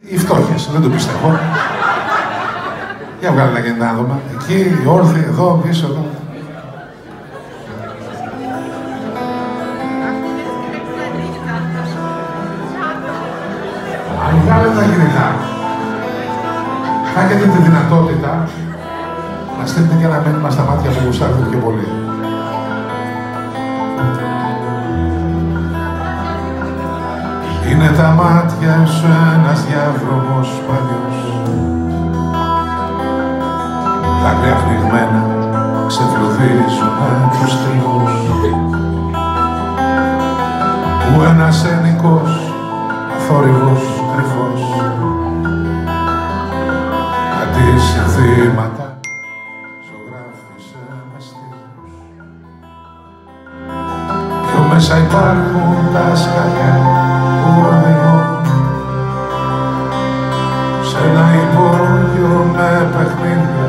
Οι φτώχειες, δεν το πιστεύω. Για βγάλε ένα κινητά να δούμε. Εκεί, όρθιοι, εδώ, πίσω, εδώ. Αν βγάλε τα κινητά, θα έχετε τη δυνατότητα να στείλετε και ένα μήνυμα στα μάτια που γουστάρετε πιο πολύ. Είναι τα μάτια σου ένας διάδρομος παλιός, δάκρυα πνιγμένα ξεφλουδίζουνε τους τυλούς, που ένας ενικός αθόρυβος κρυφός αντί συνθήματα ζωγράφισε με στήλους. Πιο μέσα υπάρχουν τα σκαλιά που οδηγούν σε ένα υπόγειο με παιχνίδια.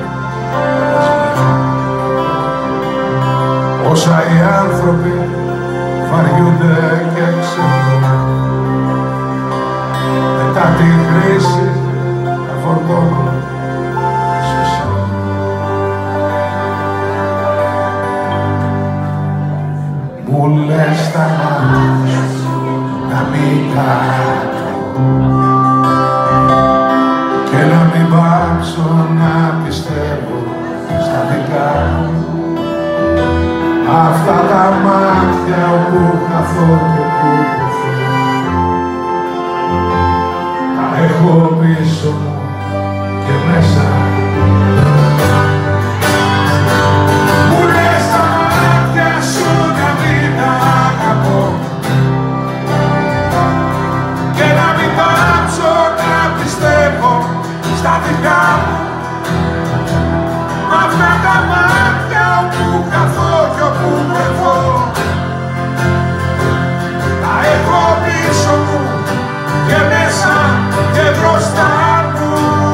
Όσα οι άνθρωποι βαριούνται και ξεχνούν, μετά τη χρήση τα φορτώνουν σε εσένα. Μου λες τα μάτια να μην κάτω και να μην πάψω να πιστεύω στα δικά μου. Αυτά τα μάτια όπου καθώ και που ποθώ, τα έχω πίσω μου και μέσα. Μου λες τα μάτια σου να μην αγαπώ και να μην πάψω να πιστεύω στα δικά μου. Αυτά τα μάτια όπου καθώ και όπου βρεθώ, τα έχω πίσω μου και μέσα και μπροστά μου.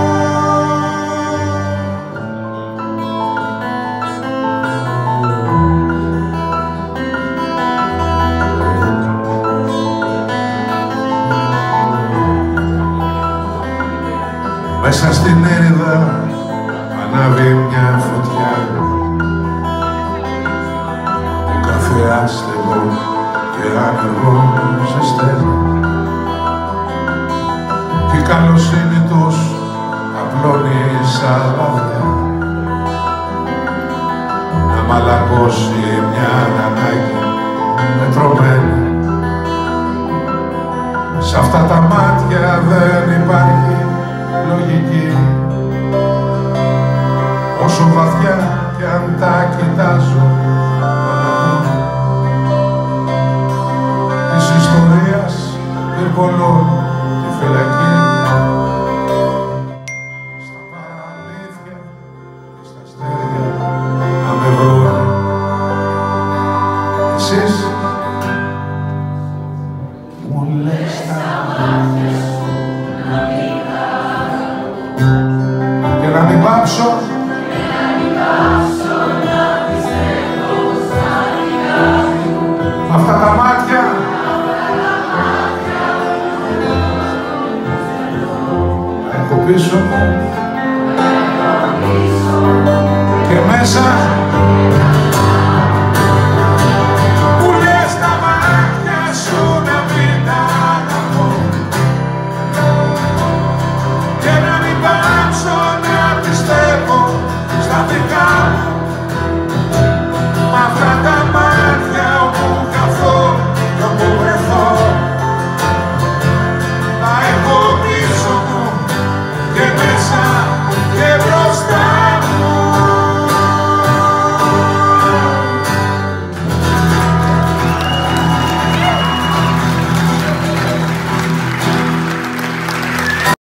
Μέσα στην έρηδα ανάβει μια φωτιά που κάθε άστεγο και άνεργο ζεσταίνει, κι η καλοσύνη τους απλώνει σαν λαδιά να μαλακώσει μια ανάγκη μετρωμένη. Σ' αυτά τα μάτια δεν υπάρχει λογική, όσο βαθιά κι αν τα κοιτάζω της ιστορίας πυρπολών τη φυλακή, στα παραλήθεια και στα αστέρια να με βρουν. Εσείς μου λες τα μάτια σου να μην χαρώ και να μην πάψω αυτά τα μάτια έχω πίσω